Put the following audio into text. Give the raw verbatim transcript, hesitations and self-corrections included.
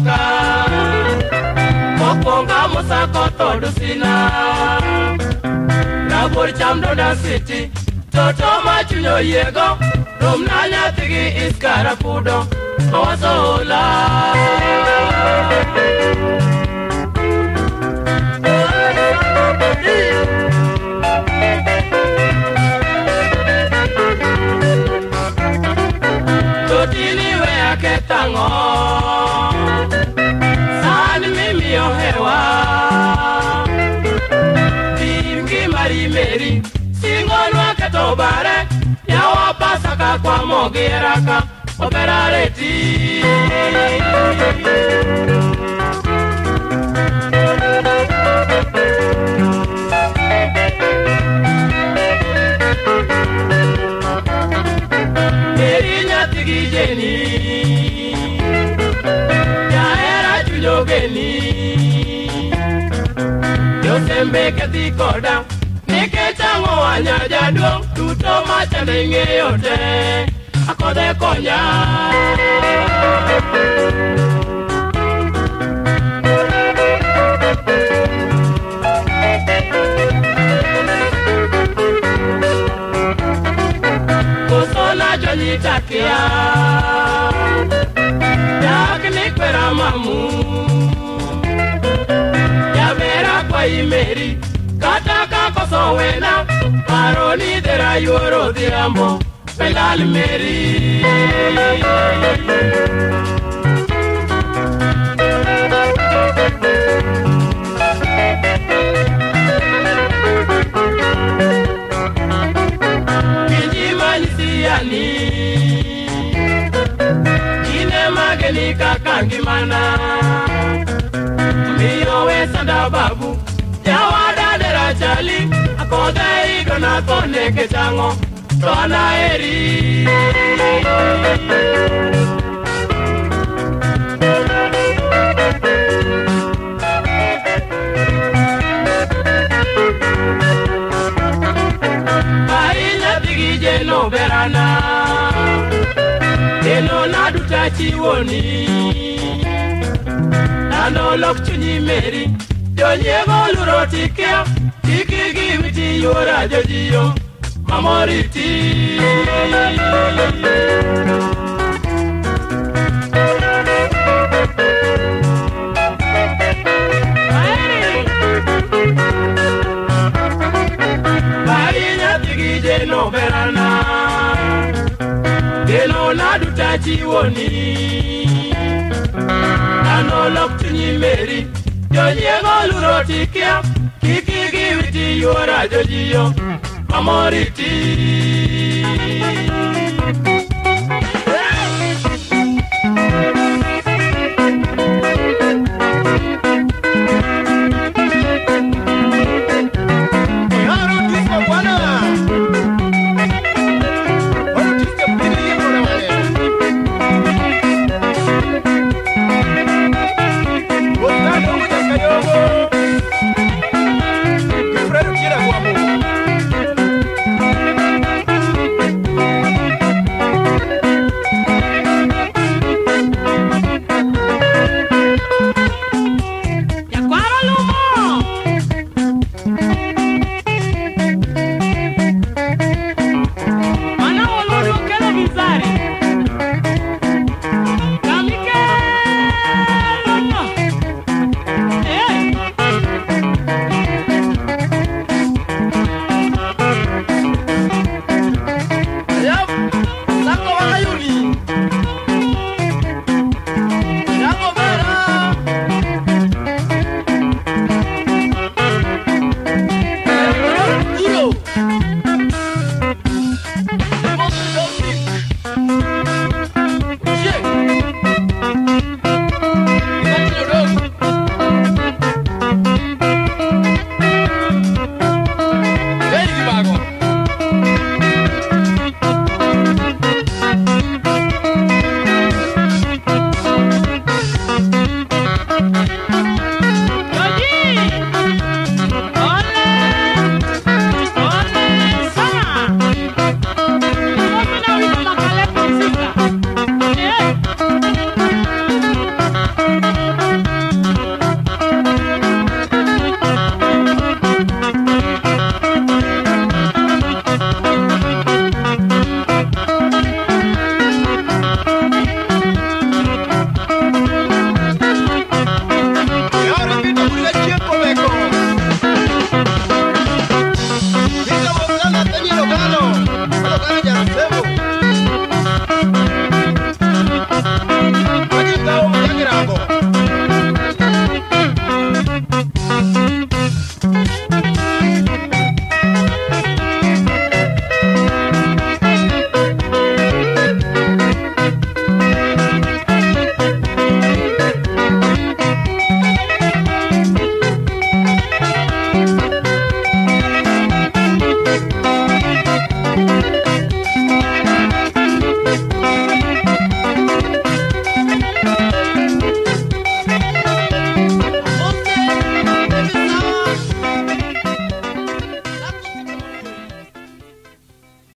Pasaka Mokonga Musako Todusina Rabur Chamdona City Toto Machunyo Yego Rumnanya Tigi Iskarapudo Ozola Totini wea ketango Sani mimi ohewa Timgi mari meri Singonwa ketobare Yawa Pasaka kwa mogiraka Operareti Erinya tigi jeni Ya era chuyo geni Yosembe keti koda Nike chango wanya jadong Tuto machane nge yote Akode konya Kusona joli takia Yakni kwera mamu Ya vera kwa imeri Kataka koso wena Aroni dera yuoro diambo Pelal meri Kiji manisiani Kine mageni kakangi mana Miyo we sanda babu Yawada dera chali Akode igona kone kechango Tona eri Bainya tigi jeno berana Eno nadu tachi woni Nano lok chunyi meri Jonyego luro tikia Tiki gimiti yora jojiyo Mamoriti Bainya tigi jeno berana Geno nadu tachi woni Nano lok chunyi meri Jonyego luro tikia Kiki giviti yora jojiyo Amoriti